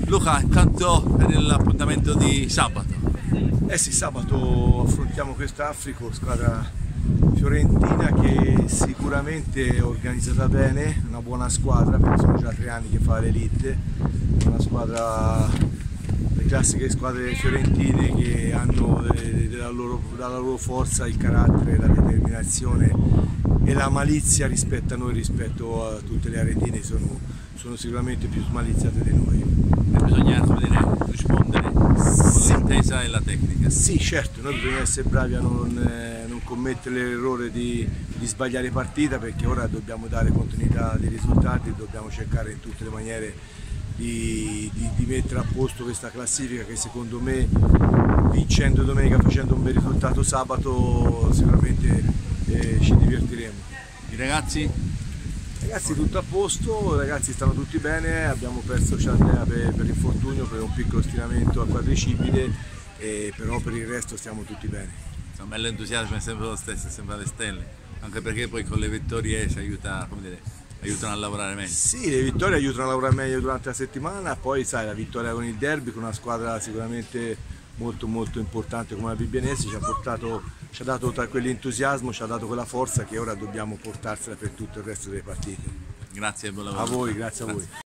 Luca, intanto per l'appuntamento di sabato. Eh sì, sabato affrontiamo quest'Africo, squadra fiorentina che sicuramente è organizzata bene, una buona squadra perché sono già 3 anni che fa l'elite, una squadra, le classiche squadre fiorentine che hanno dalla loro forza il carattere, la determinazione e la malizia rispetto a noi, rispetto a tutte le aretine, sono sicuramente più smaliziate di noi. E bisogna, come dire, rispondere con l'intesa e la tecnica. Sì, certo, noi bisogna essere bravi a non commettere l'errore di sbagliare partita, perché ora dobbiamo dare continuità dei risultati, dobbiamo cercare in tutte le maniere di mettere a posto questa classifica che secondo me, vincendo domenica, facendo un bel risultato sabato, sicuramente ci divertiremo. I ragazzi? Ragazzi, tutto a posto, i ragazzi stanno tutti bene, abbiamo perso Ciardea per infortunio, per un piccolo stiramento al quadricipite, però per il resto stiamo tutti bene. Insomma, l'entusiasmo è sempre lo stesso, è sempre alle stelle, anche perché poi con le vittorie si aiuta, come dire, aiutano a lavorare meglio. Sì, le vittorie aiutano a lavorare meglio durante la settimana, poi sai, la vittoria con il derby, con una squadra sicuramente molto importante come la Bibbienese, ci ha dato tra quell'entusiasmo, ci ha dato quella forza che ora dobbiamo portarsela per tutto il resto delle partite. Grazie e buon lavoro. A voi, grazie a voi.